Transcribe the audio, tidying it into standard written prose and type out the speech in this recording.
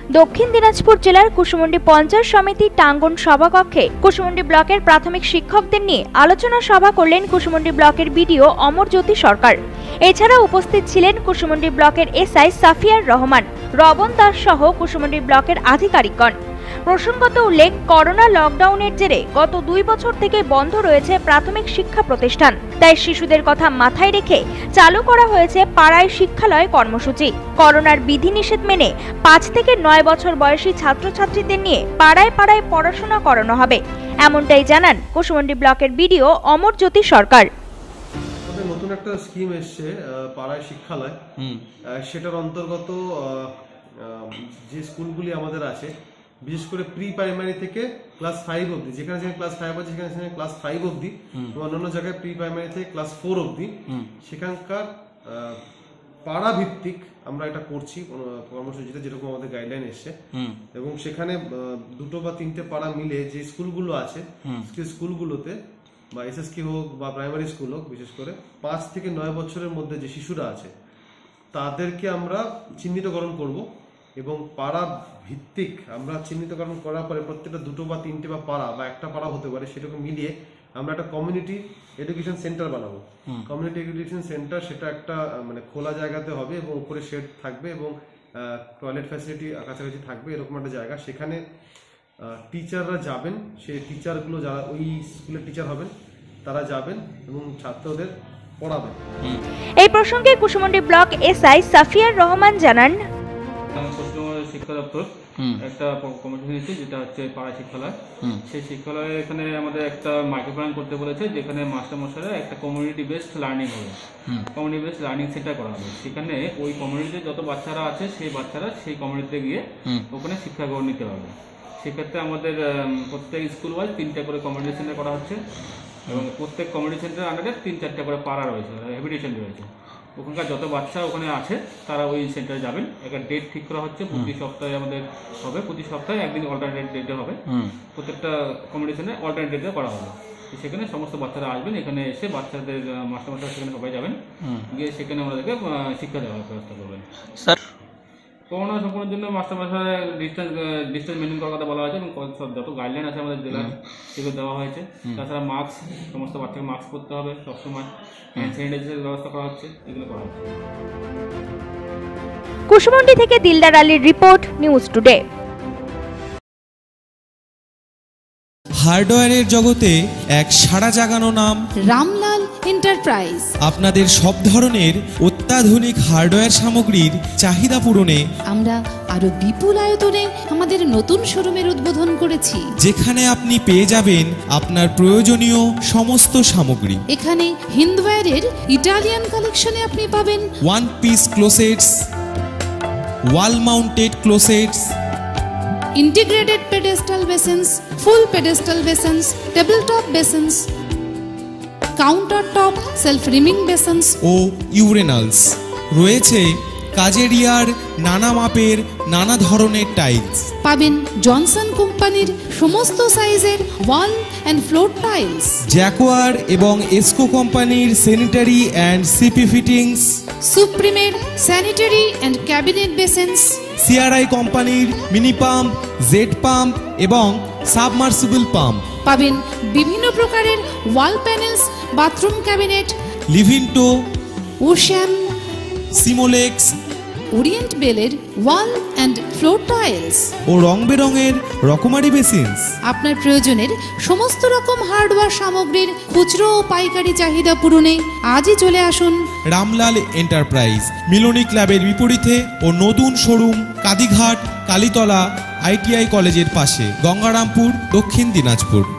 দক্ষিণ দিনাজপুর জেলার কুসুমুন্ডি পঞ্চায়েত সমিতি টাঙ্গন সভাকক্ষে কুসুমুন্ডি ব্লকের প্রাথমিক শিক্ষকদের নিয়ে আলোচনা সভা করলেন কুসুমুন্ডি ব্লকের বিডিও অমরজ্যোতি সরকার। এছাড়া উপস্থিত ছিলেন কুসুমুন্ডি ব্লকের এসআই সাফিয়ার রহমান, রবন দাস সহ কুসুমুন্ডি ব্লকের আধিকারিকগণ। প্রসঙ্গত উল্লেখ, করোনা লকডাউনের জেরে গত 2 বছর থেকে বন্ধ রয়েছে প্রাথমিক শিক্ষা প্রতিষ্ঠান। তাই শিশুদের কথা মাথায় রেখে চালু করা হয়েছে পাড়ায় শিক্ষালয় কর্মসূচি। করোনার বিধিনিষেধ মেনে 5 থেকে 9 বছর বয়সী ছাত্রছাত্রীদের নিয়ে পাড়ায় পাড়ায় পড়াশোনা করানো হবে, এমনটাই জানান কুসুমুন্ডি ব্লকের বিডিও অমরজ্যোতি সরকার। নতুন একটা স্কিম এসছে পাড়ায় শিক্ষালয়, সেটার অন্তর্গত যে স্কুলগুলি আমাদের আছে, বিশেষ করে প্রি প্রাইমারি থেকে ক্লাস 5 অবধি, যেখানে ক্লাস 5 আছে সেখানে ক্লাস 5 অবধি, অন্যান্য জায়গায় প্রি প্রাইমারি থেকে ক্লাস 4 অবধি, সেখানকার পাড়া ভিত্তিক আমরা এটা করছি কর্মসূচিতে, যেরকম আমাদের গাইডলাইন এসছে। এবং সেখানে 2 বা 3টে পাড়া মিলে যে স্কুলগুলো আছে, স্কুলগুলোতে বা এসএসকে হোক বা প্রাইমারি স্কুল হোক, বিশেষ করে 5 থেকে 9 বছরের মধ্যে যে শিশুরা আছে তাদেরকে আমরা চিহ্নিতকরণ করব। এবং পাড়া ভিত্তিক আমরা চিহ্নিতকরণ করার পরে প্রত্যেকটা 2 বা 3টে বা পাড়া বা একটা পাড়া হতে পারে, সেটাকে মিলিয়ে আমরা একটা কমিউনিটি এডুকেশন সেন্টার বানাবো। কমিউনিটি এডুকেশন সেন্টার সেটা একটা মানে খোলা জায়গাতে হবে এবং উপরে শেড থাকবে এবং টয়লেট ফ্যাসিলিটি কাছাকাছি থাকবে, এরকম একটা জায়গা। সেখানে টিচাররা যাবেন, সেই টিচারগুলো যারা ওই স্কুলের টিচার হবেন তারা যাবেন এবং ছাত্রদের পড়াবেন। এই প্রসঙ্গে কুসুমুন্ডি ব্লক এসআই সাফিয়ার রহমান জানান, শিক্ষা দপ্তর একটা কমিটি নিয়েছে, যেটা হচ্ছে পাড়া শিক্ষালয়। সেই শিক্ষালয়ে এখানে আমাদের একটা মাইক্রো প্ল্যান করতে বলেছে, যেখানে মাস্টারমশাইরা একটা কমিউনিটি বেসড লার্নিং হবে, কমিউনিটি বেসড লার্নিং সেন্টার করা হবে। সেখানে ওই কমিউনিটিতে যত বাচ্চারা আছে সেই বাচ্চারা সেই কমিউনিটিতে গিয়ে ওখানে শিক্ষা গ্রহণ নিতে হবে। সেক্ষেত্রে আমাদের প্রত্যেক স্কুল ওয়াইজ 3টে করে কমিউনিটি সেন্টার করা হচ্ছে এবং প্রত্যেক কমিউনিটি সেন্টারের আন্ডারে 3-4টে করে পাড়া রয়েছে, হ্যাবিটেশন রয়েছে। ওখানকার যত বাচ্চা ওখানে আছে তারা ওই সেন্টারে যাবেন। একটা ডেট ঠিক করা হচ্ছে, প্রতি সপ্তাহে আমাদের হবে, প্রতি সপ্তাহে একদিন অল্টারনেট ডেটে হবে, প্রত্যেকটা কম্পিটিশনে অল্টারনেট ডেটে করা হবে। সেখানে সমস্ত বাচ্চারা আসবেন, এখানে এসে বাচ্চাদের মাস্টারমশাই সেখানে সবাই যাবেন, গিয়ে সেখানে আমাদেরকে শিক্ষা দেওয়ার ব্যবস্থা করবেন। স্যার, করোনা সংক্রমণের জন্য মাস্টারমশাই ডিস্টেন্স মেনটেন করার কথা বলা হয়েছে এবং যত গাইডলাইন আছে আমাদের জেলার সেগুলো দেওয়া হয়েছে। তাছাড়া মাস্ক, সমস্ত বাচ্চাকে মাস্ক পরতে হবে সবসময়, হ্যান্ড স্যানিটাইজারের ব্যবস্থা করা হচ্ছে, এগুলো করা হচ্ছে। কুসুমুন্ডি থেকে দিলদার আলীর রিপোর্ট, নিউজ টুডে। হার্ডওয়্যারের জগতে এক সাড়া জাগানো নাম রামলাল এন্টারপ্রাইজ। আপনাদের সব ধরনের অত্যাধুনিক হার্ডওয়্যার সামগ্রীর চাহিদা পূরণে আমরা আরো বিপুল আয়তনে আমাদের নতুন শোরুমের উদ্বোধন করেছি, যেখানে আপনি পেয়ে যাবেন আপনার প্রয়োজনীয় সমস্ত সামগ্রী। এখানে হিন্দওয়্যারের ইটালিয়ান কালেকশনে আপনি পাবেন 1 piece closets, wall mounted closets, integrated pedestal basins, full pedestal basins, tabletop basins, countertop self-rimming basins ও ইউরেনালস। রয়েছে কাজেরিয়ার নানা মাপের নানা ধরনের টাইলস। পাবেন জনসন কোম্পানির সমস্ত সাইজের wall and floor tiles, Jaquar এবং এসকো কোম্পানির স্যানিটারি অ্যান্ড সিপি ফিটিংস, সুপ্রিমের sanitary and cabinet basins, CRI কোম্পানির মিনি পাম্প, জেড পাম্প এবং সাবমার্সিবল পাম্প। পাবেন বিভিন্ন প্রকারের wall panels, bathroom cabinet, Livinto, Osham, Simolex, Orient বেলের ওয়াল অ্যান্ড ফ্লোর টাইলস ও রং বেরঙের রকমারি বেসিনস। আপনার প্রয়োজনের সমস্ত রকম হার্ডওয়্যার সামগ্রীর খুচরো ও পাইকারি চাহিদা পূরণে আজই চলে আসুন রামলাল এন্টারপ্রাইজ, মিলনী ক্লাবের বিপরীতে ও নতুন শোরুম কাদিঘাট, কালীতলা, ITI কলেজের পাশে, গঙ্গারামপুর, দক্ষিণ দিনাজপুর।